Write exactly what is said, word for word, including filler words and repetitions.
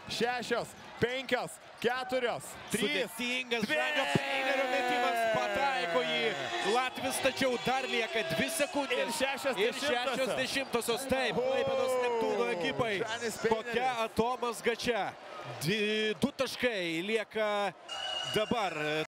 šešios, penkios, keturios, trys. Sudėtingas Žango Peinerio metimas, pataiko jį Latvis, tačiau dar lieka dvi sekundės. Ir šešios Ir šešios dešimtosios. Taip, Klaipėdos Neptūno ekipai. Kokia atomazga čia. Du taškai lieka dabar.